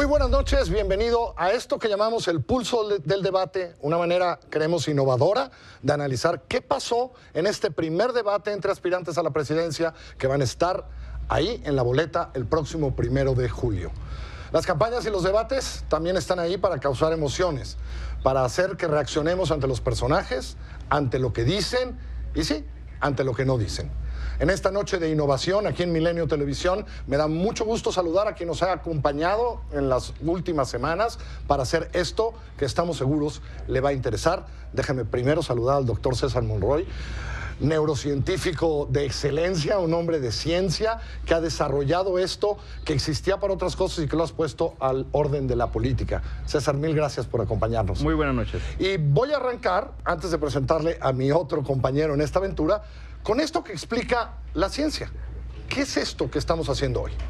buenas noches, bienvenido a esto que llamamos el pulso del debate, una manera, creemos, innovadora de analizar qué pasó en este primer debate entre aspirantes a la presidencia que van a estar ahí en la boleta el próximo 1 de julio. Las campañas y los debates también están ahí para causar emociones, para hacer que reaccionemos ante los personajes, ante lo que dicen y sí, ante lo que no dicen. En esta noche de innovación aquí en Milenio Televisión me da mucho gusto saludar a quien nos ha acompañado en las últimas semanas para hacer esto que estamos seguros le va a interesar. Déjenme primero saludar al doctor César Monroy, neurocientífico de excelencia, un hombre de ciencia que ha desarrollado esto que existía para otras cosas y que lo has puesto al orden de la política. César, mil gracias por acompañarnos. Muy buenas noches. Y voy a arrancar, antes de presentarle a mi otro compañero en esta aventura, con esto que explica la ciencia. ¿Qué es esto que estamos haciendo hoy?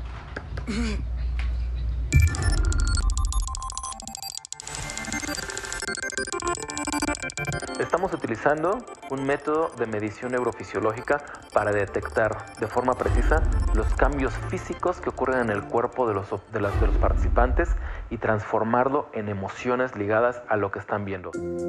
Estamos utilizando un método de medición neurofisiológica para detectar de forma precisa los cambios físicos que ocurren en el cuerpo de los participantes y transformarlo en emociones ligadas a lo que están viendo.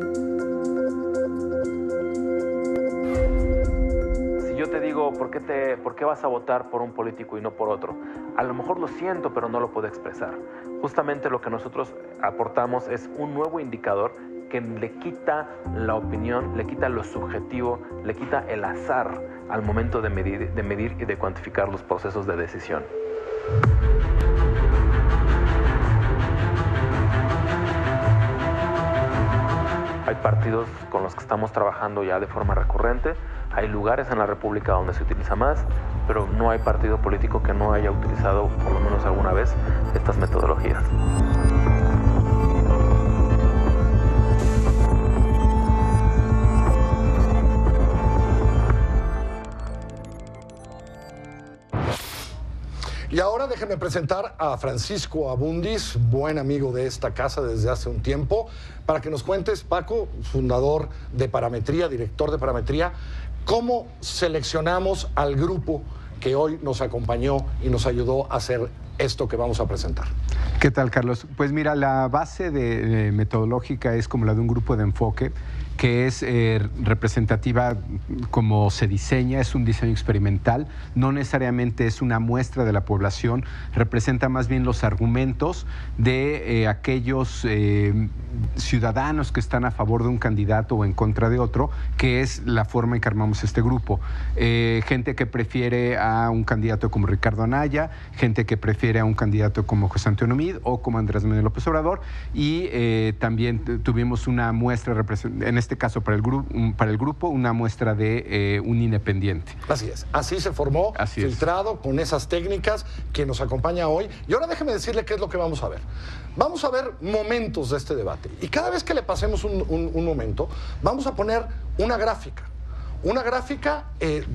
Si yo te digo, ¿por qué vas a votar por un político y no por otro? A lo mejor lo siento, pero no lo puedo expresar. Justamente lo que nosotros aportamos es un nuevo indicador que le quita la opinión, le quita lo subjetivo, le quita el azar al momento de medir y de cuantificar los procesos de decisión. Hay partidos con los que estamos trabajando ya de forma recurrente, hay lugares en la República donde se utiliza más, pero no hay partido político que no haya utilizado por lo menos alguna vez estas metodologías. Y ahora déjenme presentar a Francisco Abundis, buen amigo de esta casa desde hace un tiempo, para que nos cuentes, Paco, fundador de Parametría, director de Parametría, cómo seleccionamos al grupo que hoy nos acompañó y nos ayudó a hacer esto que vamos a presentar. ¿Qué tal, Carlos? Pues mira, la base metodológica es como la de un grupo de enfoque que es representativa como se diseña, es un diseño experimental, no necesariamente es una muestra de la población, representa más bien los argumentos de aquellos ciudadanos que están a favor de un candidato o en contra de otro, que es la forma en que armamos este grupo. Gente que prefiere a un candidato como Ricardo Anaya, gente que prefiere a un candidato como José Antonio Meade o como Andrés Manuel López Obrador, y también tuvimos una muestra, en este caso para el grupo, una muestra de un independiente. Así es, así se formó, filtrado con esas técnicas que nos acompaña hoy. Y ahora déjeme decirle qué es lo que vamos a ver. Vamos a ver momentos de este debate. Y cada vez que le pasemos un momento, vamos a poner una gráfica. Una gráfica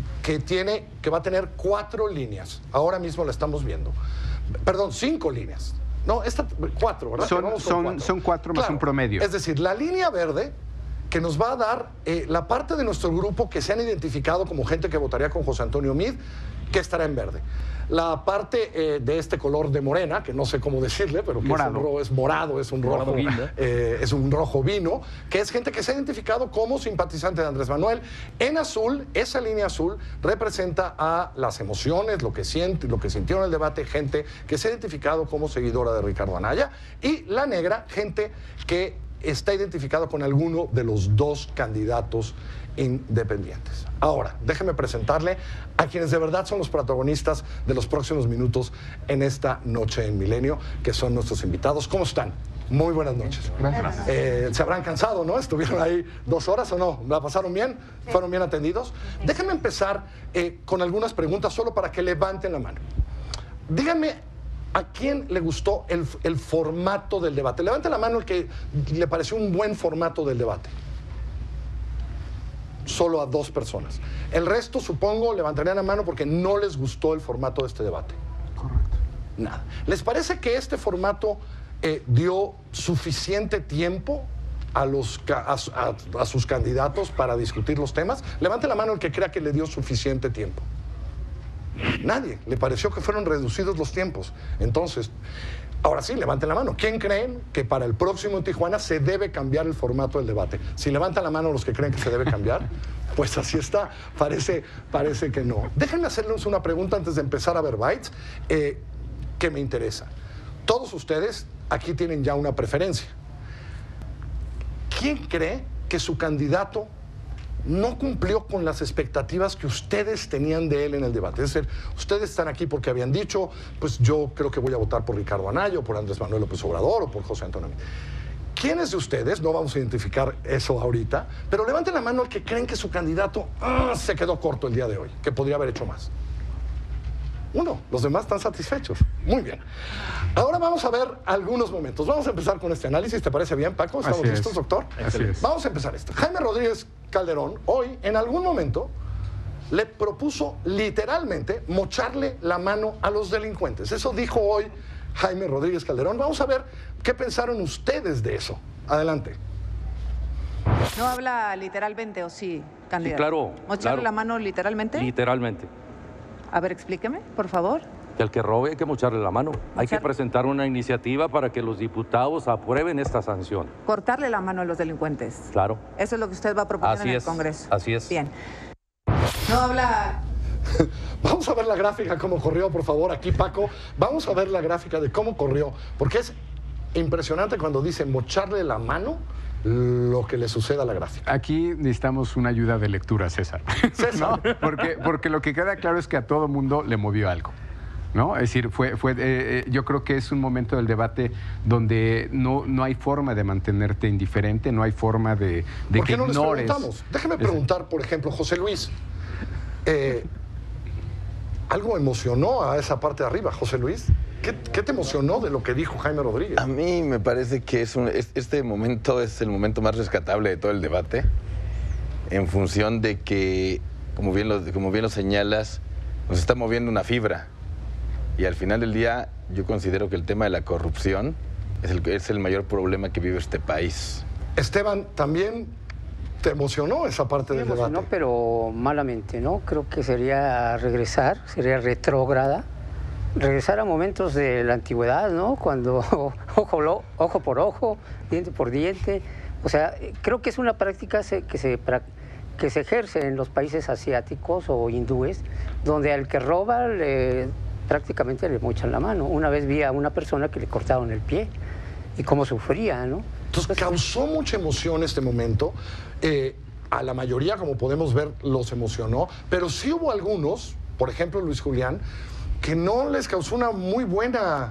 que va a tener 4 líneas. Ahora mismo la estamos viendo. Perdón, 5 líneas. No, 4, ¿verdad? Son 4 más un promedio. Es decir, la línea verde que nos va a dar la parte de nuestro grupo que se han identificado como gente que votaría con José Antonio Meade, que estará en verde. La parte de este color de morena, que no sé cómo decirle, pero que es morado, es un rojo, es un rojo vino, que es gente que se ha identificado como simpatizante de Andrés Manuel. En azul, esa línea azul representa a las emociones, lo que sintió en el debate, gente que se ha identificado como seguidora de Ricardo Anaya. Y la negra, gente que está identificado con alguno de los 2 candidatos independientes. Ahora, déjeme presentarle a quienes de verdad son los protagonistas de los próximos minutos en esta noche en Milenio, que son nuestros invitados. ¿Cómo están? Muy buenas noches. Gracias. Se habrán cansado, ¿no? ¿Estuvieron ahí 2 horas o no? ¿La pasaron bien? ¿Fueron bien atendidos? Déjenme empezar con algunas preguntas solo para que levanten la mano. Díganme, ¿a quién le gustó el formato del debate? Levante la mano el que le pareció un buen formato del debate. Solo a 2 personas. El resto, supongo, levantarían la mano porque no les gustó el formato de este debate. Correcto. Nada. ¿Les parece que este formato dio suficiente tiempo a sus candidatos para discutir los temas? Levante la mano el que crea que le dio suficiente tiempo. Nadie. Le pareció que fueron reducidos los tiempos. Entonces, Ahora sí, levanten la mano. ¿Quién creen que para el próximo en Tijuana se debe cambiar el formato del debate? Si levantan la mano los que creen que se debe cambiar, pues así está. Parece que no. Déjenme hacerles una pregunta antes de empezar a ver bytes, que me interesa. Todos ustedes aquí tienen ya una preferencia. ¿Quién cree que su candidato no cumplió con las expectativas que ustedes tenían de él en el debate? Es decir, ustedes están aquí porque habían dicho, pues yo creo que voy a votar por Ricardo Anaya, o por Andrés Manuel López Obrador, o por José Antonio. ¿Quiénes de ustedes, no vamos a identificar eso ahorita, pero levanten la mano al que creen que su candidato se quedó corto el día de hoy, que podría haber hecho más? Uno, los demás están satisfechos. Muy bien. Ahora vamos a ver algunos momentos. Vamos a empezar con este análisis. ¿Te parece bien, Paco? ¿Estamos listos, doctor? Así es. Vamos a empezar esto. Jaime Rodríguez Calderón, hoy, en algún momento, le propuso literalmente mocharle la mano a los delincuentes. Eso dijo hoy Jaime Rodríguez Calderón. Vamos a ver qué pensaron ustedes de eso. Adelante. ¿No habla literalmente o sí, candidato? Sí, claro. ¿Mocharle la mano literalmente? Literalmente. A ver, explíqueme, por favor. Que al que robe hay que mocharle la mano. Hay que presentar una iniciativa para que los diputados aprueben esta sanción. Cortarle la mano a los delincuentes. Claro. Eso es lo que usted va a proponer en el Congreso. Así es. Bien. No habla... Vamos a ver la gráfica cómo corrió, por favor, aquí, Paco. Vamos a ver la gráfica de cómo corrió, porque es impresionante cuando dice mocharle la mano lo que le suceda a la gráfica. Aquí necesitamos una ayuda de lectura, César. César. ¿No? Porque lo que queda claro es que a todo mundo le movió algo, ¿no? Es decir, yo creo que es un momento del debate donde no hay forma de mantenerte indiferente, no hay forma de ¿Por qué que no les ignores. preguntamos? Déjeme preguntar, por ejemplo, José Luis. ¿Algo emocionó a esa parte de arriba, José Luis? ¿Qué te emocionó de lo que dijo Jaime Rodríguez? A mí me parece que este momento es el momento más rescatable de todo el debate, en función de que, como bien lo señalas, nos está moviendo una fibra. Y al final del día, yo considero que el tema de la corrupción es el mayor problema que vive este país. Esteban, ¿también te emocionó esa parte del debate? No, pero malamente, ¿no? Creo que sería retrógrada. Regresar a momentos de la antigüedad, ¿no? Cuando ojo por ojo, diente por diente. O sea, creo que es una práctica que se ejerce en los países asiáticos o hindúes, donde al que roba prácticamente le mochan la mano. Una vez vi a una persona que le cortaron el pie y cómo sufría, ¿no? Entonces causó mucha emoción este momento. A la mayoría, como podemos ver, los emocionó, pero sí hubo algunos, por ejemplo Luis Julián, que no les causó una muy buena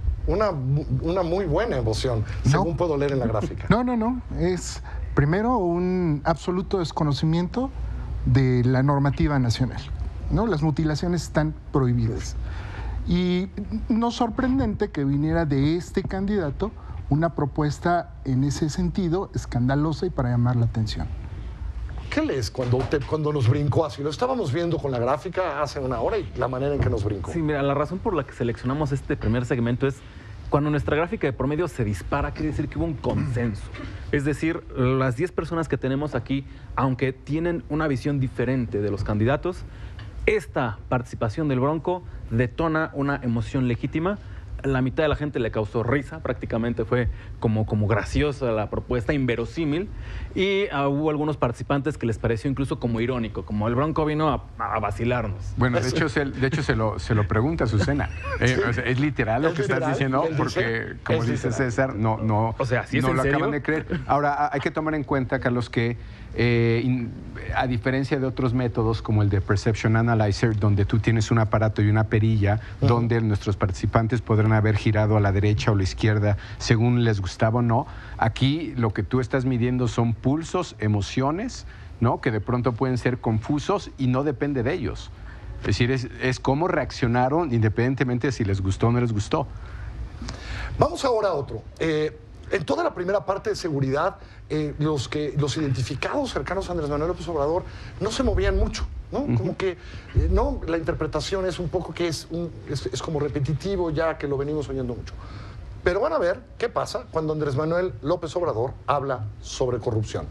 emoción, según puedo leer en la gráfica. No. Es primero un absoluto desconocimiento de la normativa nacional, ¿no? Las mutilaciones están prohibidas. Y no sorprendente que viniera de este candidato una propuesta en ese sentido escandalosa y para llamar la atención. ¿Qué lees cuando nos brincó así? Lo estábamos viendo con la gráfica hace una hora y la manera en que nos brincó. Sí, mira, la razón por la que seleccionamos este primer segmento es cuando nuestra gráfica de promedio se dispara, quiere decir que hubo un consenso. Es decir, las 10 personas que tenemos aquí, aunque tienen una visión diferente de los candidatos, esta participación del Bronco detona una emoción legítima. La mitad de la gente le causó risa, prácticamente fue como graciosa la propuesta, inverosímil, y hubo algunos participantes que les pareció incluso como irónico, como el Bronco vino a vacilarnos. Bueno, de hecho se lo pregunta Azucena. O sea, es literal lo que estás diciendo, porque como dice César, no, o sea, ¿sí es no en lo serio? acaban de creer. Ahora, hay que tomar en cuenta, Carlos, que a diferencia de otros métodos como el de Perception Analyzer, donde tú tienes un aparato y una perilla, donde nuestros participantes podrán haber girado a la derecha o la izquierda según les gustaba o no, aquí lo que tú estás midiendo son pulsos, emociones, ¿no? Que de pronto pueden ser confusos y no depende de ellos. Es decir, es cómo reaccionaron independientemente de si les gustó o no les gustó. Vamos ahora a otro. En toda la primera parte de seguridad, los identificados cercanos a Andrés Manuel López Obrador no se movían mucho, ¿no? Como que no, la interpretación es un poco que es como repetitivo ya que lo venimos oyendo mucho. Pero van a ver qué pasa cuando Andrés Manuel López Obrador habla sobre corrupción.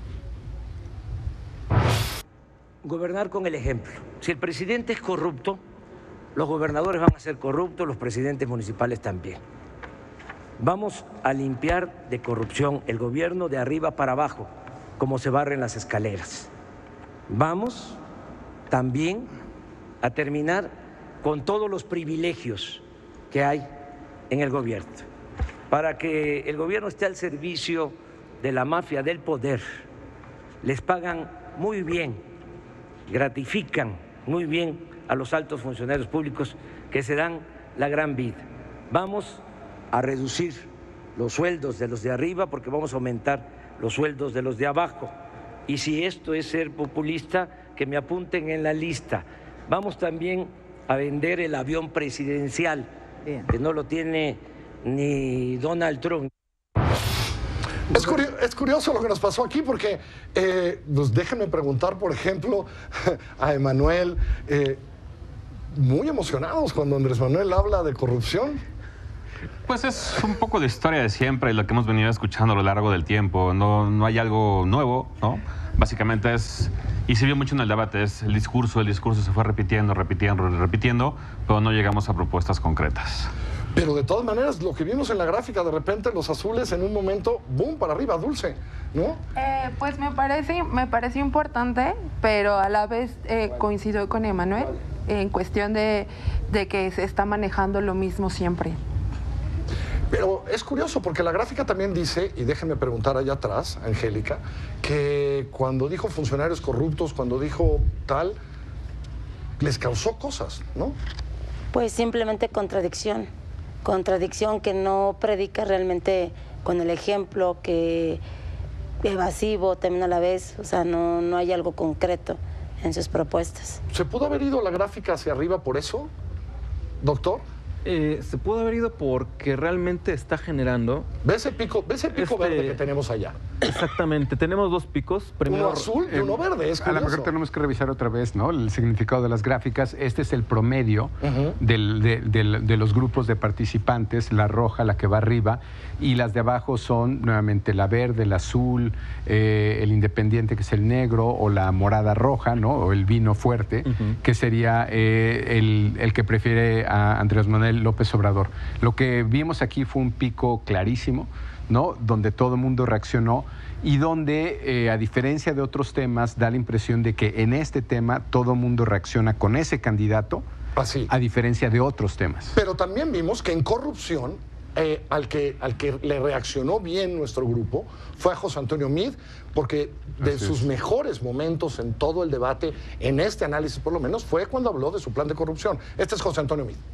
Gobernar con el ejemplo. Si el presidente es corrupto, los gobernadores van a ser corruptos, los presidentes municipales también. Vamos a limpiar de corrupción el gobierno de arriba para abajo, como se barren las escaleras. Vamos también a terminar con todos los privilegios que hay en el gobierno, para que el gobierno esté al servicio de la mafia del poder. Les pagan muy bien, gratifican muy bien a los altos funcionarios públicos que se dan la gran vida. Vamos a reducir los sueldos de los de arriba porque vamos a aumentar los sueldos de los de abajo. Y si esto es ser populista, que me apunten en la lista. Vamos también a vender el avión presidencial, que no lo tiene ni Donald Trump. Es curioso lo que nos pasó aquí porque, pues déjenme preguntar, por ejemplo, a Emanuel, muy emocionados cuando Andrés Manuel habla de corrupción. Pues es un poco de historia de siempre, lo que hemos venido escuchando a lo largo del tiempo. No hay algo nuevo, ¿no? Básicamente es, y se vio mucho en el debate, es el discurso se fue repitiendo, pero no llegamos a propuestas concretas. Pero de todas maneras, lo que vimos en la gráfica, de repente los azules en un momento, boom, para arriba, Dulce, ¿no? Pues me parece importante, pero a la vez coincido con Emanuel en cuestión de que se está manejando lo mismo siempre. Pero es curioso porque la gráfica también dice, y déjenme preguntar allá atrás, Angélica, que cuando dijo funcionarios corruptos, cuando dijo tal, les causó cosas, ¿no? Pues simplemente contradicción que no predica realmente con el ejemplo, que evasivo también a la vez, o sea, no hay algo concreto en sus propuestas. ¿Se pudo haber ido la gráfica hacia arriba por eso, doctor? Se pudo haber ido porque realmente está generando... ¿Ve ese pico verde que tenemos allá? Exactamente, tenemos dos picos. Primero, uno azul y uno verde, es curioso. A lo mejor tenemos que revisar otra vez, ¿no?, el significado de las gráficas. Este es el promedio de los grupos de participantes, la roja, la que va arriba, y las de abajo son nuevamente la verde, el azul, el independiente, que es el negro, o la morada roja, ¿no?, o el vino fuerte, que sería el que prefiere a Andrés Manuel López Obrador. Lo que vimos aquí fue un pico clarísimo, ¿no?, donde todo el mundo reaccionó y donde, a diferencia de otros temas, da la impresión de que en este tema todo el mundo reacciona con ese candidato, a diferencia de otros temas. Pero también vimos que en corrupción, al que le reaccionó bien nuestro grupo fue a José Antonio Meade, porque de sus mejores momentos en todo el debate, en este análisis por lo menos, fue cuando habló de su plan de corrupción. Este es José Antonio Meade.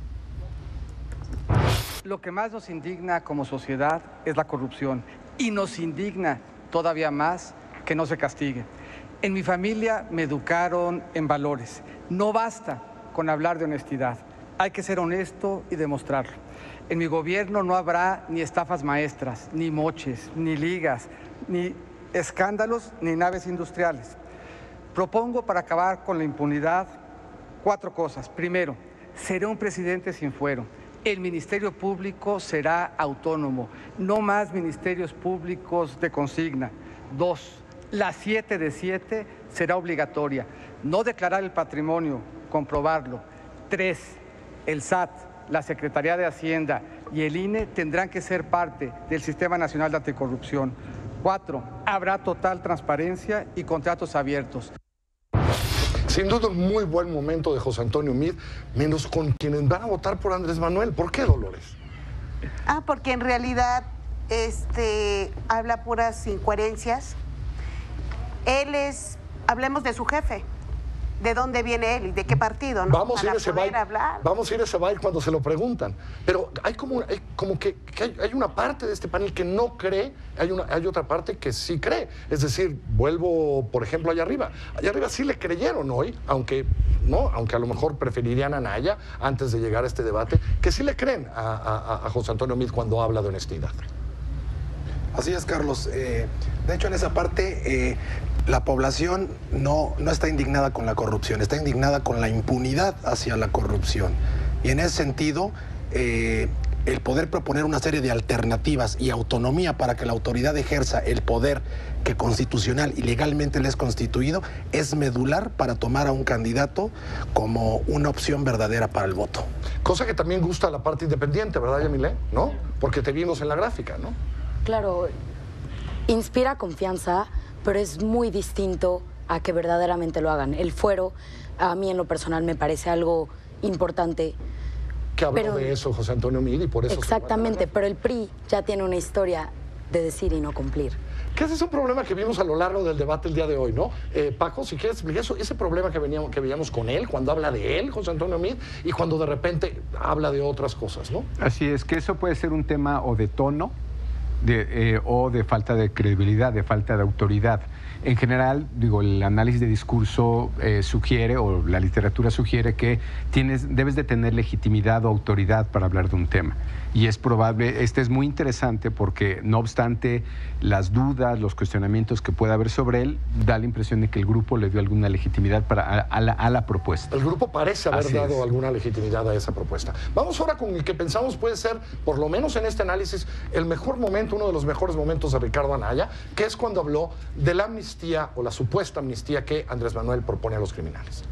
Lo que más nos indigna como sociedad es la corrupción, y nos indigna todavía más que no se castigue. En mi familia me educaron en valores. No basta con hablar de honestidad, hay que ser honesto y demostrarlo. En mi gobierno no habrá ni estafas maestras, ni moches, ni ligas, ni escándalos, ni naves industriales. Propongo, para acabar con la impunidad, 4 cosas. Primero, seré un presidente sin fuero. El Ministerio Público será autónomo, no más ministerios públicos de consigna. 2, la 7 de 7 será obligatoria. No declarar el patrimonio, comprobarlo. 3, el SAT, la Secretaría de Hacienda y el INE tendrán que ser parte del Sistema Nacional de Anticorrupción. 4, habrá total transparencia y contratos abiertos. Sin duda un muy buen momento de José Antonio Meade, menos con quienes van a votar por Andrés Manuel. ¿Por qué, Dolores? Porque en realidad habla puras incoherencias. Él es, hablemos de su jefe, de dónde viene él y de qué partido, ¿no? Vamos a ir a ese baile cuando se lo preguntan. Pero hay hay una parte de este panel que no cree, hay otra parte que sí cree. Es decir, vuelvo, por ejemplo, allá arriba. Allá arriba sí le creyeron hoy, aunque a lo mejor preferirían a Naya antes de llegar a este debate, que sí le creen a José Antonio Meade cuando habla de honestidad. Así es, Carlos. De hecho, en esa parte, la población no está indignada con la corrupción, está indignada con la impunidad hacia la corrupción. Y en ese sentido, el poder proponer una serie de alternativas y autonomía para que la autoridad ejerza el poder que constitucional y legalmente le es constituido es medular para tomar a un candidato como una opción verdadera para el voto. Cosa que también gusta a la parte independiente, ¿verdad, Yamile? ¿No? Porque te vimos en la gráfica, ¿no? Claro, inspira confianza, pero es muy distinto a que verdaderamente lo hagan. El fuero, a mí en lo personal me parece algo importante. Que habló de eso José Antonio Meade y por eso... Exactamente, pero el PRI ya tiene una historia de decir y no cumplir. Que ese es un problema que vimos a lo largo del debate el día de hoy, ¿no? Paco, si quieres explicar eso, ese problema que veíamos con él, cuando habla de él, José Antonio Meade, y cuando de repente habla de otras cosas, ¿no? Así es, que eso puede ser un tema o de tono o de falta de credibilidad, de falta de autoridad. En general, digo, el análisis de discurso sugiere, o la literatura sugiere, que debes de tener legitimidad o autoridad para hablar de un tema. Y es probable, este es muy interesante porque, no obstante las dudas, los cuestionamientos que pueda haber sobre él, da la impresión de que el grupo le dio alguna legitimidad a la propuesta. El grupo parece haber dado alguna legitimidad a esa propuesta. Vamos ahora con el que pensamos puede ser, por lo menos en este análisis, el mejor momento, uno de los mejores momentos de Ricardo Anaya, que es cuando habló de la amnistía o la supuesta amnistía que Andrés Manuel propone a los criminales.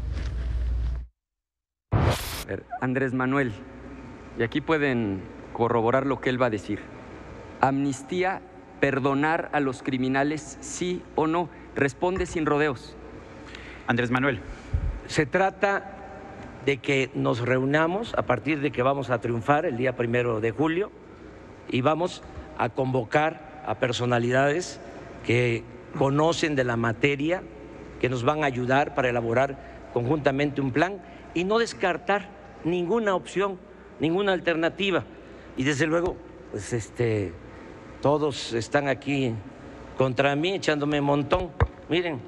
Andrés Manuel, y aquí pueden corroborar lo que él va a decir. Amnistía, perdonar a los criminales, sí o no. Responde sin rodeos. Andrés Manuel. Se trata de que nos reunamos a partir de que vamos a triunfar el día 1 de julio y vamos a convocar a personalidades que conocen de la materia, que nos van a ayudar para elaborar conjuntamente un plan y no descartar ninguna opción, ninguna alternativa. Y desde luego, pues todos están aquí contra mí, echándome un montón. Miren.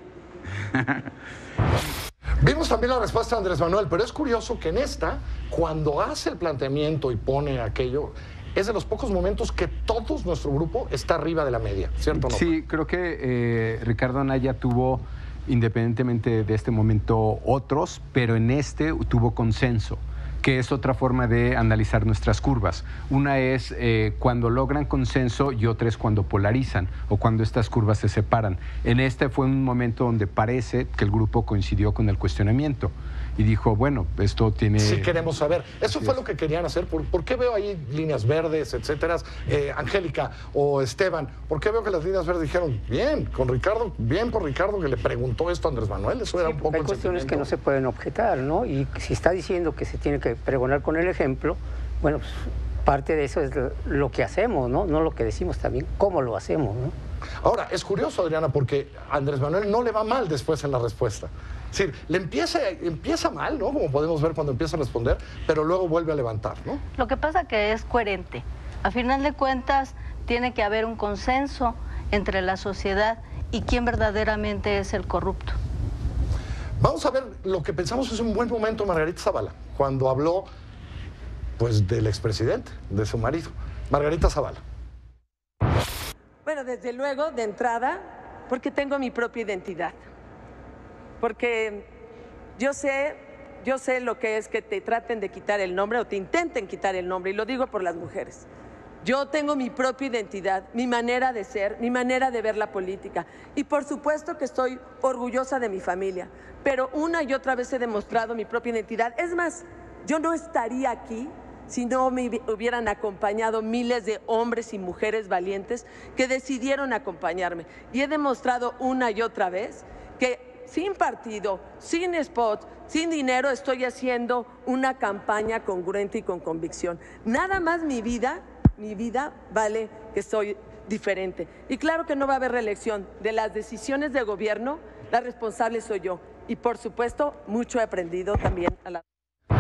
Vimos también la respuesta de Andrés Manuel, pero es curioso que en esta, cuando hace el planteamiento y pone aquello, es de los pocos momentos que todos nuestro grupo está arriba de la media, ¿cierto o no? Sí, creo que Ricardo Anaya tuvo, independientemente de este momento, otros, pero en este tuvo consenso, que es otra forma de analizar nuestras curvas. Una es cuando logran consenso y otra es cuando polarizan o cuando estas curvas se separan. En este fue un momento donde parece que el grupo coincidió con el cuestionamiento y dijo, bueno, esto tiene... Sí queremos saber. Eso fue lo que querían hacer. ¿Por qué veo ahí líneas verdes, etcétera? Angélica o Esteban, ¿por qué veo que las líneas verdes dijeron, bien, con Ricardo, bien por Ricardo que le preguntó esto a Andrés Manuel? Eso era un poco... Hay cuestiones que no se pueden objetar, ¿no? Y si está diciendo que se tiene que pregonar con el ejemplo, bueno, pues parte de eso es lo que hacemos, ¿no? No lo que decimos, también cómo lo hacemos, ¿no? Ahora, es curioso, Adriana, porque a Andrés Manuel no le va mal después en la respuesta. Es decir, le empieza mal, ¿no? Como podemos ver cuando empieza a responder, pero luego vuelve a levantar, ¿no? Lo que pasa que es coherente. A final de cuentas, tiene que haber un consenso entre la sociedad y quién verdaderamente es el corrupto. Vamos a ver, lo que pensamos es un buen momento Margarita Zavala, cuando habló, pues, del expresidente, de su marido. Margarita Zavala. Bueno, desde luego, de entrada, porque tengo mi propia identidad. Porque yo sé lo que es que te traten de quitar el nombre o te intenten quitar el nombre, y lo digo por las mujeres. Yo tengo mi propia identidad, mi manera de ser, mi manera de ver la política. Y por supuesto que estoy orgullosa de mi familia, pero una y otra vez he demostrado mi propia identidad. Es más, yo no estaría aquí si no me hubieran acompañado miles de hombres y mujeres valientes que decidieron acompañarme. Y he demostrado una y otra vez que sin partido, sin spot, sin dinero, estoy haciendo una campaña congruente y con convicción. Nada más mi vida vale que soy diferente. Y claro que no va a haber reelección. De las decisiones de gobierno, la responsable soy yo. Y por supuesto, mucho he aprendido también a la...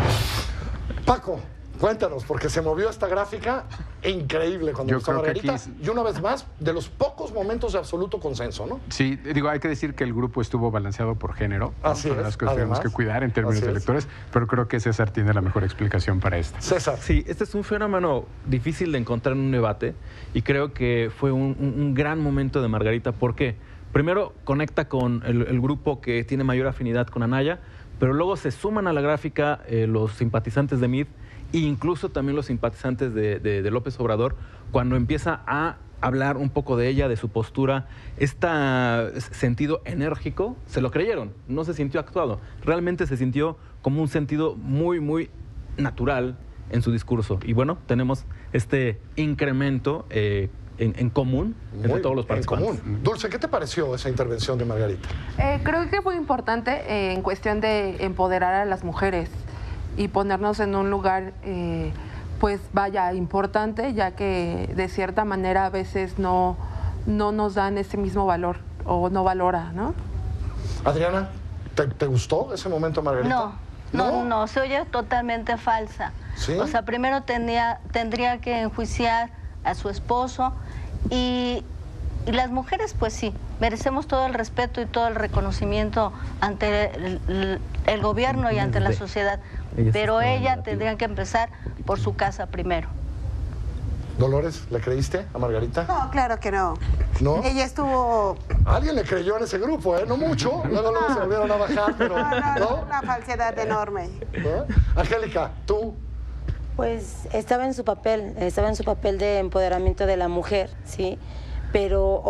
Paco, cuéntanos, porque se movió esta gráfica increíble cuando empezó Margarita. Y una vez más, de los pocos momentos de absoluto consenso, ¿no? Sí, digo, hay que decir que el grupo estuvo balanceado por género. Así es, las cosas tenemos que cuidar en términos de electores, pero creo que César tiene la mejor explicación para esto. César. Sí, este es un fenómeno difícil de encontrar en un debate y creo que fue un gran momento de Margarita. ¿Por qué? Primero, conecta con el grupo que tiene mayor afinidad con Anaya, pero luego se suman a la gráfica los simpatizantes de Meade e incluso también los simpatizantes de López Obrador, cuando empieza a hablar un poco de ella, de su postura, este sentido enérgico, se lo creyeron, no se sintió actuado, realmente se sintió como un sentido muy, muy natural en su discurso. Y bueno, tenemos este incremento en común entre todos los participantes. Dulce, ¿qué te pareció esa intervención de Margarita? Creo que fue importante en cuestión de empoderar a las mujeres y ponernos en un lugar, pues vaya, importante, ya que de cierta manera a veces no nos dan ese mismo valor o no valora, ¿no? Adriana, ¿te gustó ese momento, Margarita? No, se oye totalmente falsa. ¿Sí? O sea, primero tendría que enjuiciar a su esposo y las mujeres, pues sí, merecemos todo el respeto y todo el reconocimiento ante el gobierno y ante la sociedad, pero ella tendría que empezar por su casa primero. Dolores, ¿le creíste a Margarita? No, claro que no. ¿No? Ella estuvo... Alguien le creyó en ese grupo, ¿eh? No mucho. Luego se volvieron a bajar, pero... No, una falsedad enorme. ¿No? Angélica, ¿tú? Pues estaba en su papel de empoderamiento de la mujer, ¿sí? Pero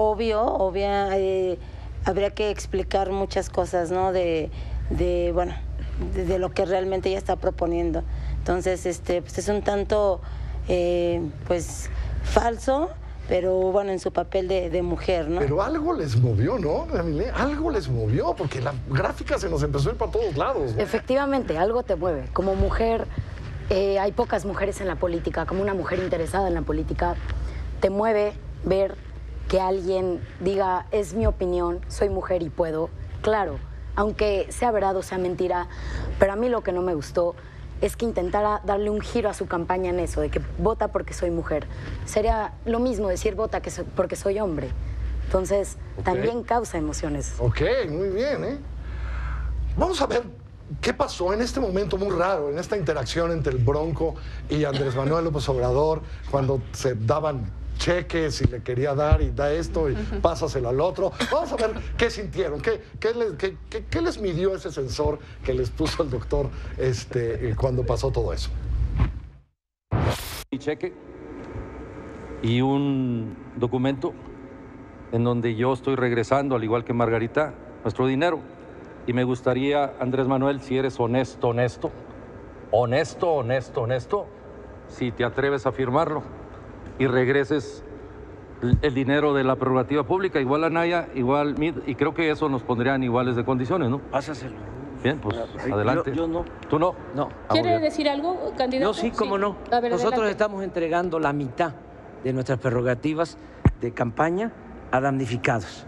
habría que explicar muchas cosas, ¿no? De lo que realmente ella está proponiendo. Entonces, pues es un tanto, pues, falso, pero bueno, en su papel de mujer, ¿no? Pero algo les movió, ¿no, Ramilé? Algo les movió, porque la gráfica se nos empezó a ir para todos lados, ¿no? Efectivamente, algo te mueve. Como mujer, hay pocas mujeres en la política. Como una mujer interesada en la política, te mueve ver que alguien diga, es mi opinión, soy mujer y puedo. Claro, aunque sea verdad o sea mentira, pero a mí lo que no me gustó es que intentara darle un giro a su campaña en eso, de que vota porque soy mujer. Sería lo mismo decir vota porque soy hombre. Entonces, también causa emociones. Ok, muy bien, ¿eh? Vamos a ver qué pasó en este momento muy raro, en esta interacción entre el Bronco y Andrés Manuel López Obrador, cuando se daban cheques y le quería dar y da esto y pásaselo al otro. Vamos a ver qué sintieron, qué les midió ese sensor que les puso el doctor cuando pasó todo eso. Mi cheque y un documento en donde yo estoy regresando, al igual que Margarita, nuestro dinero. Y me gustaría, Andrés Manuel, si eres honesto, si te atreves a firmarlo y regreses el dinero de la prerrogativa pública, igual Anaya, igual MID, y creo que eso nos pondría en iguales de condiciones, ¿no? Pásaselo. Bien, pues adelante. Yo no. ¿Tú no? No. ¿Quiere decir algo, candidato? No, sí, cómo no. A ver, nosotros adelante. estamos entregando la mitad de nuestras prerrogativas de campaña a damnificados.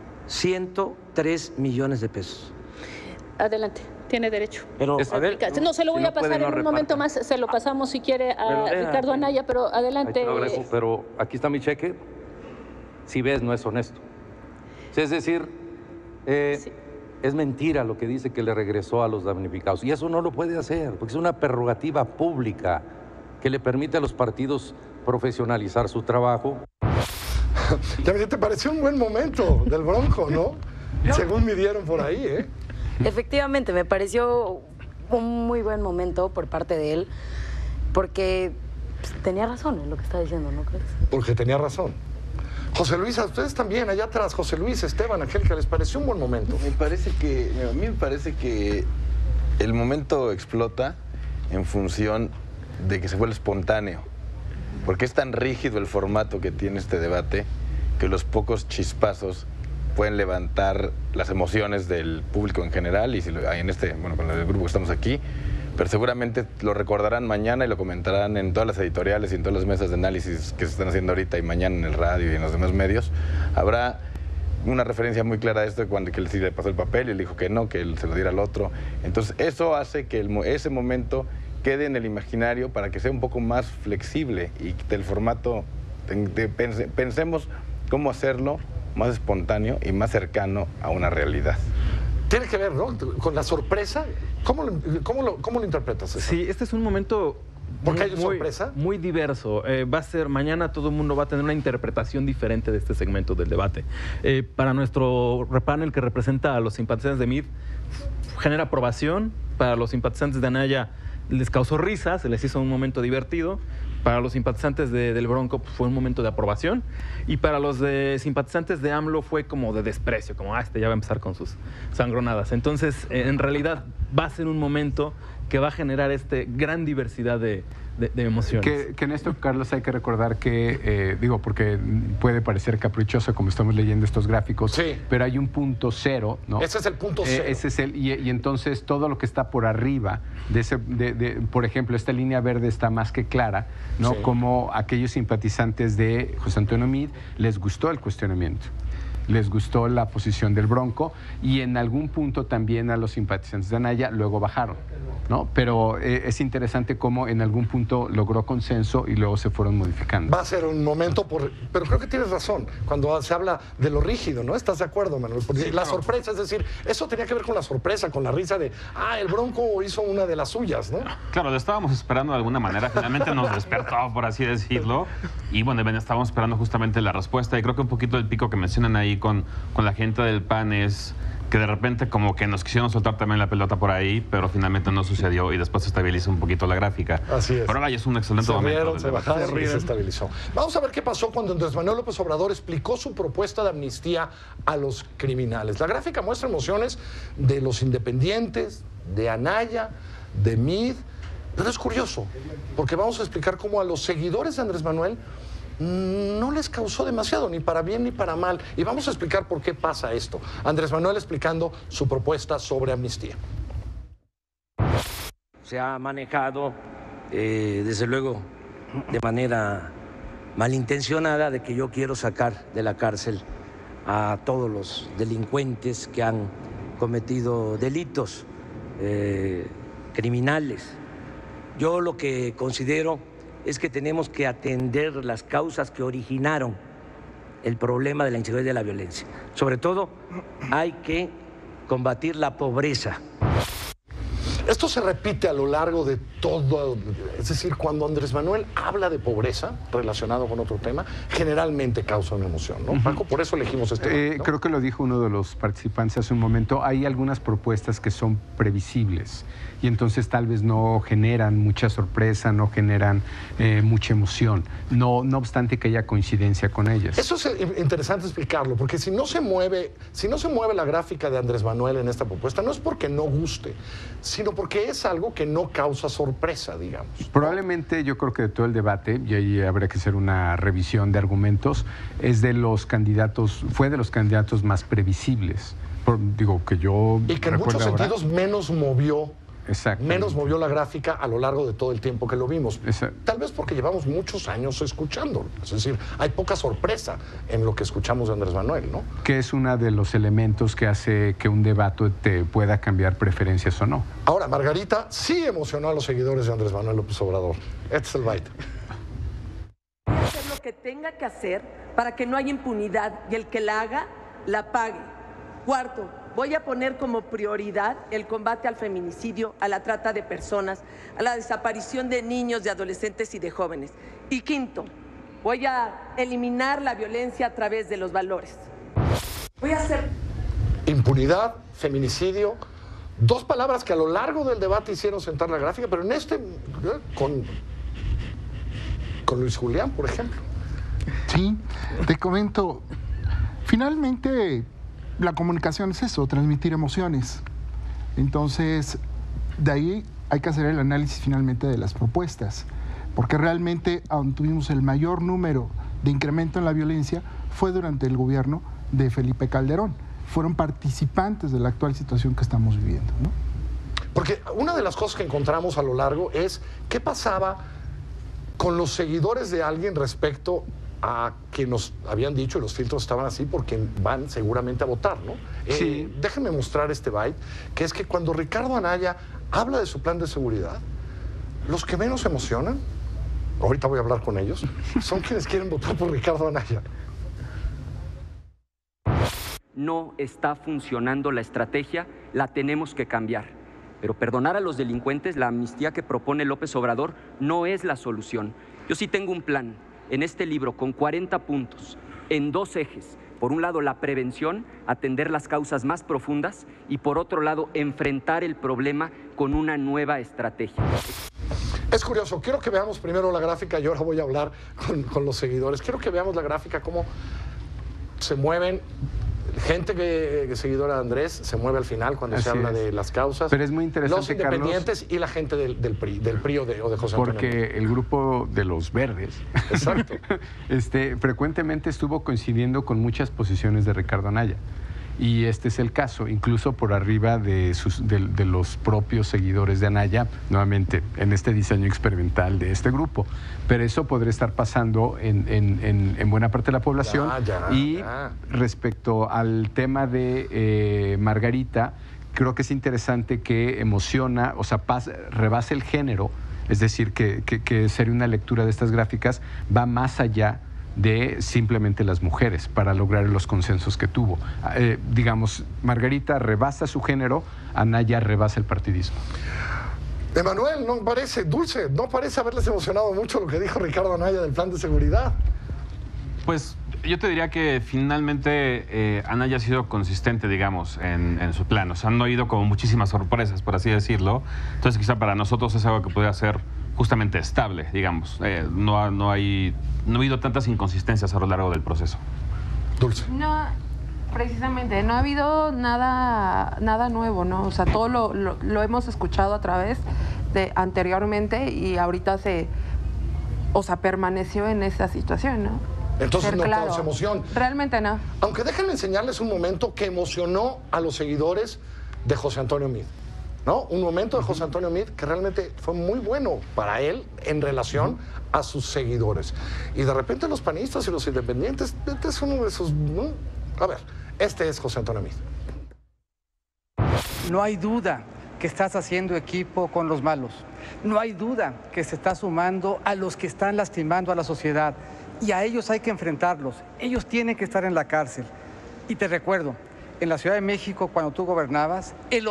103 millones de pesos. Adelante, tiene derecho. Pero, a ver, no, se lo voy si a no pasar puede, no un momento más, se lo pasamos si quiere a Ricardo Anaya, pero adelante. Ahí te lo agradezco, pero aquí está mi cheque. Si ves, no es honesto. Es decir, es mentira lo que dice que le regresó a los damnificados. Y eso no lo puede hacer, porque es una prerrogativa pública que le permite a los partidos profesionalizar su trabajo. ¿Te pareció un buen momento del Bronco, no? Según midieron por ahí, ¿eh? Efectivamente, me pareció un muy buen momento por parte de él, porque tenía razón en lo que está diciendo, ¿no crees? Porque tenía razón. José Luis, a ustedes también, allá atrás, José Luis, Esteban, Angélica, ¿les pareció un buen momento? A mí me parece que el momento explota en función de que se vuelve espontáneo, porque es tan rígido el formato que tiene este debate que los pocos chispazos pueden levantar las emociones del público en general y con el grupo que estamos aquí, pero seguramente lo recordarán mañana y lo comentarán en todas las editoriales y en todas las mesas de análisis que se están haciendo ahorita y mañana en el radio y en los demás medios. Habrá una referencia muy clara de esto cuando él sí le pasó el papel y él dijo que no, que él se lo diera al otro. Entonces eso hace que ese momento quede en el imaginario para que sea un poco más flexible y del formato, pensemos cómo hacerlo más espontáneo y más cercano a una realidad. Tiene que ver, ¿no? Con la sorpresa. ¿Cómo lo interpretas eso? Sí, este es un momento ¿Porque hay sorpresa? Muy diverso. Va a ser, mañana todo el mundo va a tener una interpretación diferente de este segmento del debate. Para nuestro panel que representa a los simpatizantes de MID, genera aprobación. Para los simpatizantes de Anaya les causó risa, se les hizo un momento divertido. Para los simpatizantes del Bronco fue un momento de aprobación. Y para los simpatizantes de AMLO fue como de desprecio, como ya va a empezar con sus sangronadas. Entonces, en realidad va a ser un momento que va a generar gran diversidad de de emociones. Que en esto, Carlos, hay que recordar que, porque puede parecer caprichoso como estamos leyendo estos gráficos, pero hay un punto cero, ¿no? Ese es el punto cero. Ese es y entonces todo lo que está por arriba, por ejemplo, esta línea verde está más que clara, ¿no? Sí. Como aquellos simpatizantes de José Antonio Meade les gustó el cuestionamiento. Les gustó la posición del Bronco y en algún punto también a los simpatizantes de Anaya luego bajaron, ¿no? Pero es interesante cómo en algún punto logró consenso y luego se fueron modificando. Va a ser un momento, pero creo que tienes razón cuando se habla de lo rígido, ¿no? ¿Estás de acuerdo, Manuel? Porque la sorpresa, es decir, eso tenía que ver con la sorpresa, con la risa de, el Bronco hizo una de las suyas, ¿no? Claro, lo estábamos esperando de alguna manera, finalmente nos despertó, por así decirlo, y bueno, estábamos esperando justamente la respuesta, y creo que un poquito el pico que mencionan ahí con la gente del PAN es que de repente como que nos quisieron soltar también la pelota por ahí, pero finalmente no sucedió y después se estabilizó un poquito la gráfica. Así es. Pero ahora ya es un excelente momento. Se bajaron y se estabilizó. Vamos a ver qué pasó cuando Andrés Manuel López Obrador explicó su propuesta de amnistía a los criminales. La gráfica muestra emociones de los independientes, de Anaya, de Meade, pero es curioso, porque vamos a explicar cómo a los seguidores de Andrés Manuel no les causó demasiado, ni para bien ni para mal. Y vamos a explicar por qué pasa esto. Andrés Manuel explicando su propuesta sobre amnistía. Se ha manejado, desde luego, de manera malintencionada de que yo quiero sacar de la cárcel a todos los delincuentes que han cometido delitos criminales. Yo lo que considero es que tenemos que atender las causas que originaron el problema de la inseguridad y de la violencia. Sobre todo, hay que combatir la pobreza. Esto se repite a lo largo de todo, es decir, cuando Andrés Manuel habla de pobreza relacionado con otro tema, generalmente causa una emoción, ¿no? Paco, por eso elegimos este tema, ¿no? Creo que lo dijo uno de los participantes hace un momento, hay algunas propuestas que son previsibles y entonces tal vez no generan mucha sorpresa, no generan mucha emoción, no obstante que haya coincidencia con ellas. Eso es interesante explicarlo, porque si no se mueve la gráfica de Andrés Manuel en esta propuesta, no es porque no guste, sino porque es algo que no causa sorpresa, digamos. Probablemente yo creo que de todo el debate, y ahí habría que hacer una revisión de argumentos, fue de los candidatos más previsibles. Que yo y que en muchos sentidos menos movió la gráfica a lo largo de todo el tiempo que lo vimos. Tal vez porque llevamos muchos años escuchándolo. Es decir, hay poca sorpresa en lo que escuchamos de Andrés Manuel, ¿no? Que es uno de los elementos que hace que un debate te pueda cambiar preferencias o no. Ahora, Margarita sí emocionó a los seguidores de Andrés Manuel López Obrador. Este es el byte. Hacer lo que tenga que hacer para que no haya impunidad y el que la haga, la pague. Cuarto, voy a poner como prioridad el combate al feminicidio, a la trata de personas, a la desaparición de niños, de adolescentes y de jóvenes. Y quinto, voy a eliminar la violencia a través de los valores. Voy a hacer... Impunidad, feminicidio, dos palabras que a lo largo del debate hicieron sentar la gráfica, pero en este, con Luis Julián, por ejemplo. Sí, te comento, finalmente... La comunicación es eso, transmitir emociones. Entonces, de ahí hay que hacer el análisis finalmente de las propuestas, porque realmente, aunque tuvimos el mayor número de incremento en la violencia, fue durante el gobierno de Felipe Calderón. Fueron participantes de la actual situación que estamos viviendo, ¿no? Porque una de las cosas que encontramos a lo largo es qué pasaba con los seguidores de alguien respecto a que nos habían dicho, y los filtros estaban así porque van seguramente a votar, ¿no? Sí. Déjenme mostrar este byte, que es que cuando Ricardo Anaya habla de su plan de seguridad, los que menos se emocionan, ahorita voy a hablar con ellos, son quienes quieren votar por Ricardo Anaya. No está funcionando la estrategia, la tenemos que cambiar. Pero perdonar a los delincuentes, la amnistía que propone López Obrador, no es la solución. Yo sí tengo un plan en este libro con 40 puntos, en 2 ejes. Por un lado, la prevención, atender las causas más profundas, y por otro lado, enfrentar el problema con una nueva estrategia. Es curioso, quiero que veamos primero la gráfica y ahora voy a hablar con los seguidores. Quiero que veamos la gráfica, cómo se mueven gente que seguidora de Andrés se mueve al final cuando se habla de las causas. Pero es muy interesante, los independientes, Carlos, y la gente del PRI o de José Antonio. Porque el grupo de los verdes exacto. Frecuentemente estuvo coincidiendo con muchas posiciones de Ricardo Anaya. Y este es el caso, incluso por arriba de los propios seguidores de Anaya, nuevamente en este diseño experimental de este grupo. Pero eso podría estar pasando en buena parte de la población. Respecto al tema de Margarita, creo que es interesante que emociona, o sea, rebasa el género, es decir, que sería una lectura de estas gráficas, va más allá de simplemente las mujeres para lograr los consensos que tuvo. Digamos, Margarita rebasa su género, Anaya rebasa el partidismo. Emanuel, no parece, Dulce, no parece haberles emocionado mucho lo que dijo Ricardo Anaya del plan de seguridad. Pues yo te diría que finalmente Anaya ha sido consistente, digamos, en su plan. O sea, no ha ido como muchísimas sorpresas, por así decirlo. Entonces quizá para nosotros es algo que podría ser justamente estable, digamos. No ha habido tantas inconsistencias a lo largo del proceso. Dulce. No, precisamente, no ha habido nada nuevo, ¿no? O sea, todo lo hemos escuchado a través de anteriormente y ahorita permaneció en esa situación, ¿no? Entonces no causa emoción. Realmente no. Aunque déjenme enseñarles un momento que emocionó a los seguidores de José Antonio Meade, ¿no? Un momento de José Antonio Meade que realmente fue muy bueno para él en relación a sus seguidores. Y de repente los panistas y los independientes, este es uno de esos... ¿no? A ver, este es José Antonio Meade. No hay duda que estás haciendo equipo con los malos. No hay duda que se está sumando a los que están lastimando a la sociedad. Y a ellos hay que enfrentarlos. Ellos tienen que estar en la cárcel. Y te recuerdo, en la Ciudad de México, cuando tú gobernabas, el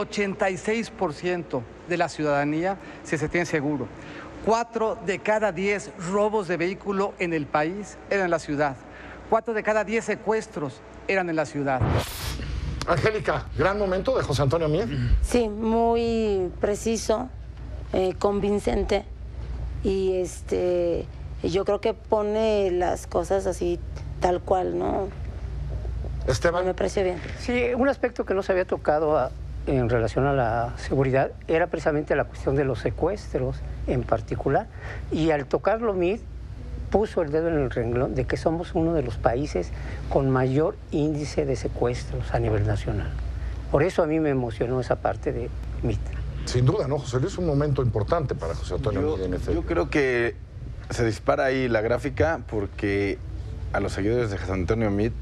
86% de la ciudadanía se sentía inseguro. 4 de cada 10 robos de vehículo en el país eran en la ciudad. 4 de cada 10 secuestros eran en la ciudad. Angélica, gran momento de José Antonio Meade. Sí, muy preciso, convincente y yo creo que pone las cosas así tal cual, ¿no? Esteban. Me pareció bien. Sí, un aspecto que no se había tocado en relación a la seguridad era precisamente la cuestión de los secuestros en particular. Y al tocarlo, Meade puso el dedo en el renglón de que somos uno de los países con mayor índice de secuestros a nivel nacional. Por eso a mí me emocionó esa parte de Meade. Sin duda, ¿no, José Luis? Es un momento importante para José Antonio Meade en este... Yo creo que se dispara ahí la gráfica porque a los seguidores de José Antonio Meade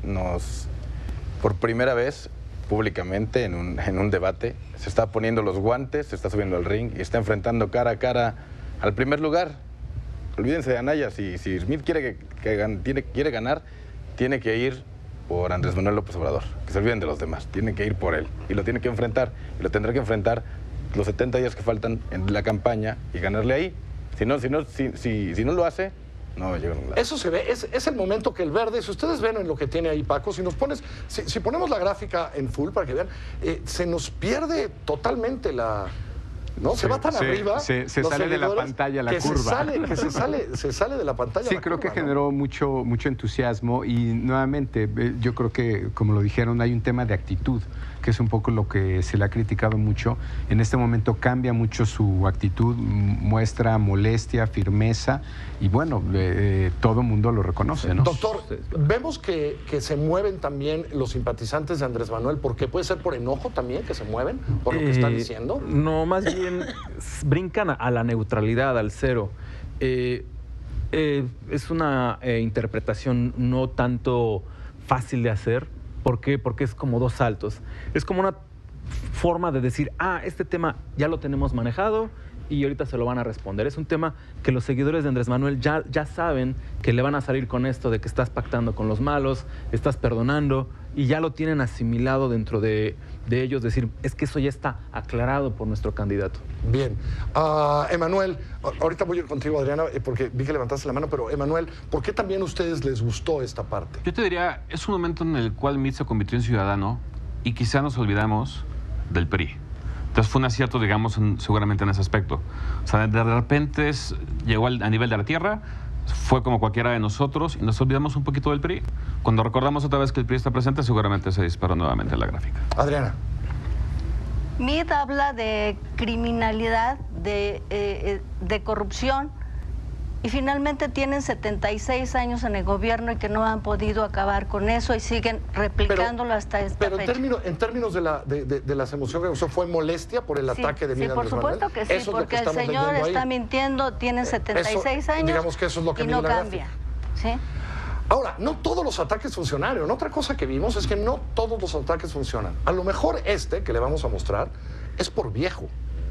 por primera vez, públicamente, en un debate, se está poniendo los guantes, se está subiendo al ring y está enfrentando cara a cara al primer lugar. Olvídense de Anaya, si Meade quiere ganar, tiene que ir por Andrés Manuel López Obrador. Que se olviden de los demás, tiene que ir por él. Y lo tiene que enfrentar, y lo tendrá que enfrentar los 70 días que faltan en la campaña y ganarle ahí. Si no lo hace, no llega a ningún lado. Eso se ve, es el momento que el verde, si ustedes ven en lo que tiene ahí Paco, si ponemos la gráfica en full para que vean, se nos pierde totalmente la... ¿no? Se va tan arriba. Se sale de la pantalla la curva. Se sale de la pantalla. Sí, creo que generó mucho entusiasmo y nuevamente yo creo que, como lo dijeron, hay un tema de actitud, que es un poco lo que se le ha criticado mucho. En este momento cambia mucho su actitud, muestra molestia, firmeza y bueno, todo el mundo lo reconoce, ¿no? Doctor, vemos que se mueven también los simpatizantes de Andrés Manuel. ¿Por qué? ¿Puede ser por enojo también que se mueven por lo que están diciendo? No, más bien brincan a la neutralidad, al cero. Es una interpretación no tanto fácil de hacer. ¿Por qué? Porque es como dos saltos. Es como una forma de decir, este tema ya lo tenemos manejado y ahorita se lo van a responder. Es un tema que los seguidores de Andrés Manuel ya saben que le van a salir con esto de que estás pactando con los malos, estás perdonando y ya lo tienen asimilado dentro de ellos, decir, es que eso ya está aclarado por nuestro candidato. Bien. Emanuel, ahorita voy a ir contigo, Adriana, porque vi que levantaste la mano, pero Emanuel, ¿por qué también a ustedes les gustó esta parte? Yo te diría, es un momento en el cual Meade se convirtió en ciudadano y quizá nos olvidamos del PRI. Entonces fue un acierto, digamos, seguramente en ese aspecto. O sea, de repente llegó a nivel de la tierra, fue como cualquiera de nosotros y nos olvidamos un poquito del PRI. Cuando recordamos otra vez que el PRI está presente, seguramente se disparó nuevamente la gráfica. Adriana. Mead habla de criminalidad, de corrupción, y finalmente tienen 76 años en el gobierno y que no han podido acabar con eso y siguen replicándolo hasta esta fecha. En términos de las emociones, ¿eso fue molestia por el ataque de Mead? Sí, por supuesto que sí, porque el señor está mintiendo, tiene 76 años digamos que eso es lo que y no cambia. ¿Sí? Ahora, no todos los ataques funcionaron. Otra cosa que vimos es que no todos los ataques funcionan. A lo mejor este que le vamos a mostrar es por viejo.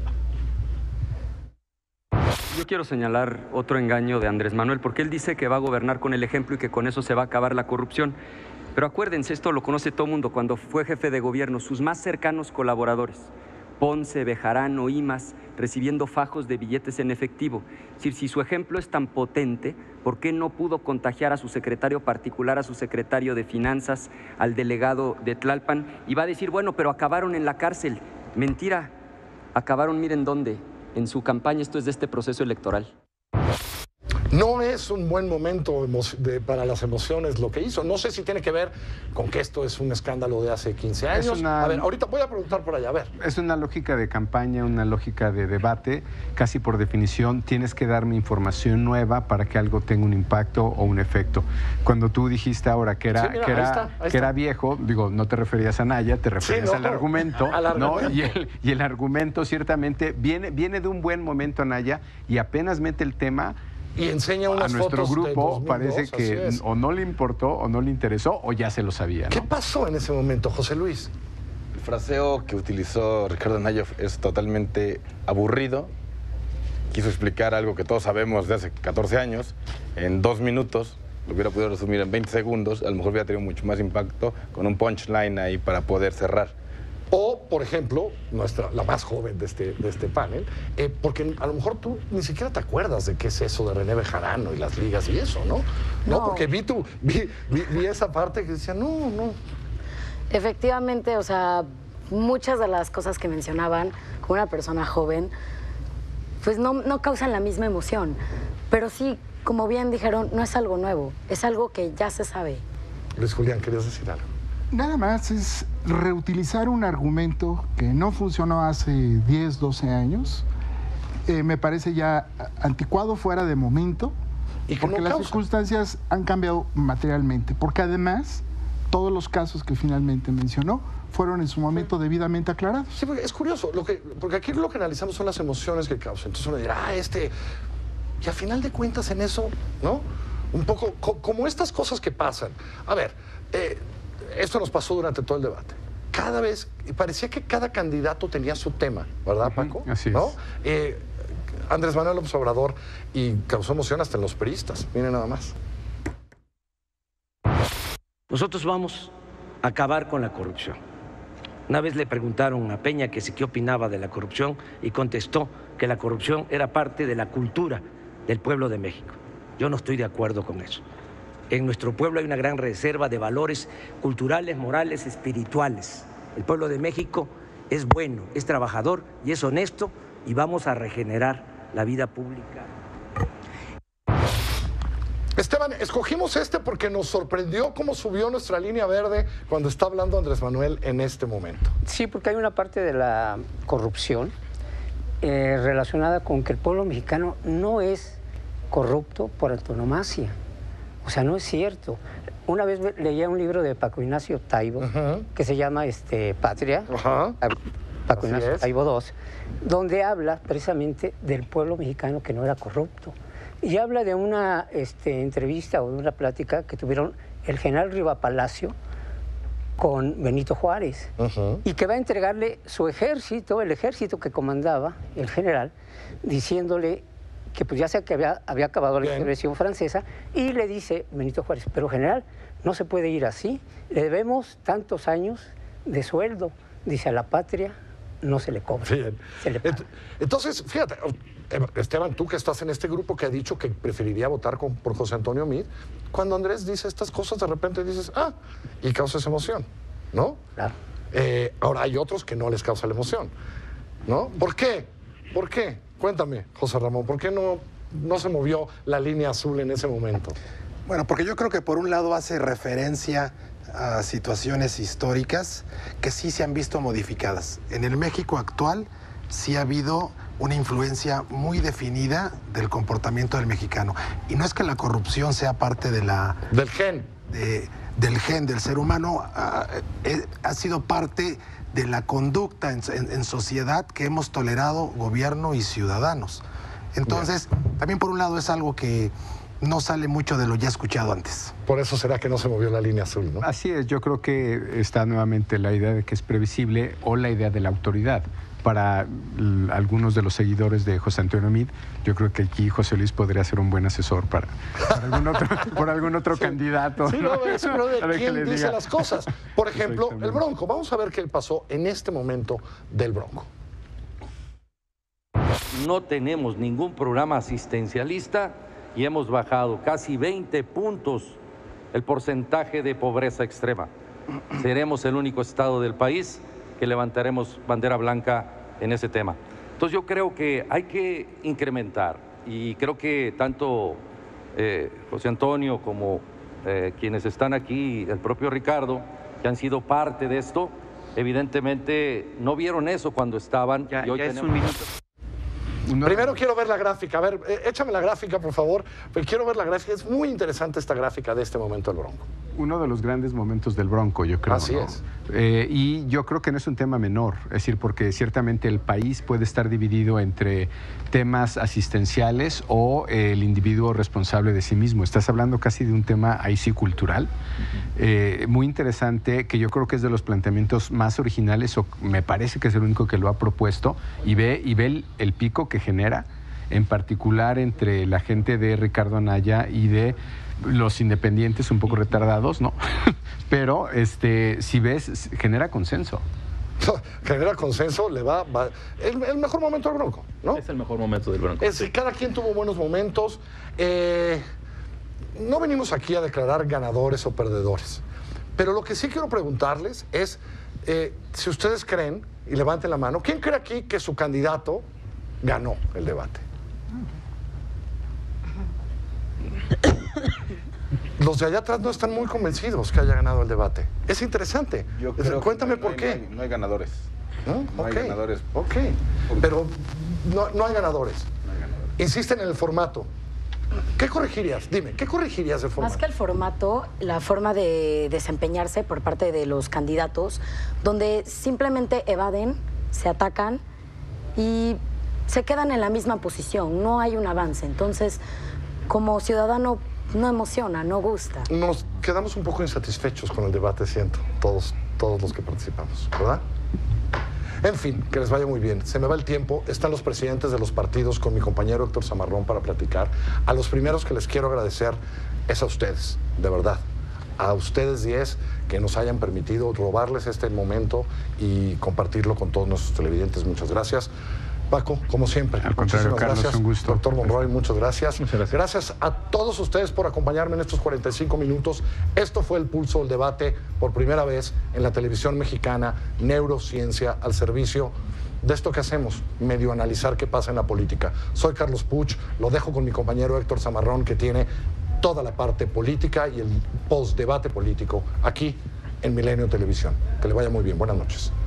Yo quiero señalar otro engaño de Andrés Manuel, porque él dice que va a gobernar con el ejemplo y que con eso se va a acabar la corrupción. Pero acuérdense, esto lo conoce todo el mundo, cuando fue jefe de gobierno, sus más cercanos colaboradores, Ponce, Bejarano, Imas, recibiendo fajos de billetes en efectivo. Es decir, si su ejemplo es tan potente, ¿por qué no pudo contagiar a su secretario particular, a su secretario de Finanzas, al delegado de Tlalpan? Y va a decir, bueno, pero acabaron en la cárcel. Mentira, acabaron, miren dónde, en su campaña. Esto es de este proceso electoral. No es un buen momento para las emociones lo que hizo. No sé si tiene que ver con que esto es un escándalo de hace 15 años. A ver, ahorita voy a preguntar por allá, a ver. Es una lógica de campaña, una lógica de debate. Casi por definición tienes que darme información nueva para que algo tenga un impacto o un efecto. Cuando tú dijiste ahora que era, sí, mira, que era viejo, digo, no te referías a Anaya, te referías al argumento. ¿No? Y el argumento ciertamente viene de un buen momento, Anaya, y apenas mete el tema. Y enseña unas a nuestro fotos grupo, de 2002, parece que o no le importó, o no le interesó, o ya se lo sabía, ¿no? ¿Qué pasó en ese momento, José Luis? El fraseo que utilizó Ricardo Anaya es totalmente aburrido. Quiso explicar algo que todos sabemos de hace 14 años en 2 minutos. Lo hubiera podido resumir en 20 segundos. A lo mejor hubiera tenido mucho más impacto con un punchline ahí para poder cerrar. O, por ejemplo, la más joven de este panel, porque a lo mejor tú ni siquiera te acuerdas de qué es eso de René Bejarano y las ligas y eso, ¿no? No, porque vi esa parte que decía, no. Efectivamente, o sea, muchas de las cosas que mencionaban con una persona joven, pues no causan la misma emoción. Pero sí, como bien dijeron, no es algo nuevo, es algo que ya se sabe. Luis Julián, ¿querías decir algo? Nada más es reutilizar un argumento que no funcionó hace 10, 12 años. Me parece ya anticuado, fuera de momento, ¿Y porque las circunstancias han cambiado materialmente. Porque además, todos los casos que finalmente mencionó fueron en su momento debidamente aclarados. Sí, porque es curioso, porque aquí lo que analizamos son las emociones que causan. Entonces uno dirá, y a final de cuentas en eso, ¿no? Un poco como estas cosas que pasan. A ver, esto nos pasó durante todo el debate. Cada vez, parecía que cada candidato tenía su tema, ¿verdad, Paco? Así es. ¿No? Andrés Manuel López Obrador, y causó emoción hasta en los priistas. Miren nada más. Nosotros vamos a acabar con la corrupción. Una vez le preguntaron a Peña que qué opinaba de la corrupción y contestó que la corrupción era parte de la cultura del pueblo de México. Yo no estoy de acuerdo con eso. En nuestro pueblo hay una gran reserva de valores culturales, morales, espirituales. El pueblo de México es bueno, es trabajador y es honesto, y vamos a regenerar la vida pública. Esteban, escogimos porque nos sorprendió cómo subió nuestra línea verde cuando está hablando Andrés Manuel en este momento. Sí, porque hay una parte de la corrupción relacionada con que el pueblo mexicano no es corrupto por antonomasia. O sea, no es cierto. Una vez leía un libro de Paco Ignacio Taibo, que se llama Patria, Paco Ignacio Taibo II, donde habla precisamente del pueblo mexicano que no era corrupto. Y habla de una entrevista o de una plática que tuvieron el general Riva Palacio con Benito Juárez, y que va a entregarle su ejército, el ejército que comandaba el general, diciéndole que pues ya sé que había acabado la intervención francesa, y le dice Benito Juárez, pero general, no se puede ir así, le debemos tantos años de sueldo, dice, a la patria no se le cobra. Bien. Se le paga. Entonces, fíjate, Esteban, tú que estás en este grupo que ha dicho que preferiría votar por José Antonio Meade, cuando Andrés dice estas cosas, de repente dices, y causas emoción, ¿no? Claro. Ahora hay otros que no les causa la emoción, ¿no? ¿Por qué? ¿Por qué? Cuéntame, José Ramón, ¿por qué no no se movió la línea azul en ese momento? Bueno, porque yo creo que por un lado hace referencia a situaciones históricas que sí se han visto modificadas. En el México actual sí ha habido una influencia muy definida del comportamiento del mexicano. Y no es que la corrupción sea parte de la... Del gen. Del gen del ser humano, ha sido parte de la conducta en sociedad que hemos tolerado gobierno y ciudadanos. Entonces, también por un lado es algo que no sale mucho de lo ya escuchado antes. Por eso será que no se movió la línea azul, ¿no? Así es, yo creo que está nuevamente la idea de que es previsible o la idea de la autoridad. Para algunos de los seguidores de José Antonio Meade, yo creo que aquí José Luis podría ser un buen asesor para algún otro candidato. Sí, no, es uno de A quién que le dice diga. las cosas. Por ejemplo, el Bronco. Vamos a ver qué pasó en este momento del Bronco. No tenemos ningún programa asistencialista y hemos bajado casi 20 puntos el porcentaje de pobreza extrema. Seremos el único estado del país que levantaremos bandera blanca en ese tema. Entonces yo creo que hay que incrementar y creo que tanto José Antonio como quienes están aquí, el propio Ricardo, que han sido parte de esto, evidentemente no vieron eso cuando estaban. Ya, y hoy ya es tenemos... un minuto. Primero quiero ver la gráfica. A ver, échame la gráfica, por favor. Pero quiero ver la gráfica. Es muy interesante esta gráfica de este momento del Bronco. Uno de los grandes momentos del Bronco, yo creo. Así ¿no? es. Y yo creo que no es un tema menor, es decir, porque ciertamente el país puede estar dividido entre temas asistenciales o el individuo responsable de sí mismo. Estás hablando casi de un tema ahí sí cultural, muy interesante, que yo creo que es de los planteamientos más originales, o me parece que es el único que lo ha propuesto, y ve el pico que genera, en particular entre la gente de Ricardo Anaya y de los independientes un poco retardados, ¿no? Pero si ves, genera consenso. Genera consenso, le va el mejor momento del Bronco, ¿no? Es el mejor momento del Bronco. Cada quien tuvo buenos momentos. No venimos aquí a declarar ganadores o perdedores. Pero lo que sí quiero preguntarles es si ustedes creen, y levanten la mano, ¿quién cree aquí que su candidato ganó el debate? Los de allá atrás no están muy convencidos que haya ganado el debate. Es interesante. Cuéntame por qué. No hay ganadores. No hay ganadores. Ok, pero no hay ganadores. Insisten en el formato. ¿Qué corregirías? Dime, ¿qué corregirías del formato? Más que el formato, la forma de desempeñarse por parte de los candidatos, donde simplemente evaden, se atacan y se quedan en la misma posición. No hay un avance. Entonces, como ciudadano, no emociona, no gusta. Nos quedamos un poco insatisfechos con el debate, siento, todos los que participamos, ¿verdad? En fin, que les vaya muy bien. Se me va el tiempo. Están los presidentes de los partidos con mi compañero Héctor Zamarrón para platicar. A los primeros que les quiero agradecer es a ustedes, de verdad. A ustedes 10 que nos hayan permitido robarles este momento y compartirlo con todos nuestros televidentes. Muchas gracias. Paco, como siempre. Al contrario, Carlos, gracias. un gusto. Doctor Monroy, muchas gracias. Muchas gracias. Gracias a todos ustedes por acompañarme en estos 45 minutos. Esto fue El Pulso del Debate, por primera vez en la televisión mexicana, neurociencia al servicio de esto que hacemos, medio analizar qué pasa en la política. Soy Carlos Puch, lo dejo con mi compañero Héctor Zamarrón, que tiene toda la parte política y el post-debate político aquí en Milenio Televisión. Que le vaya muy bien. Buenas noches.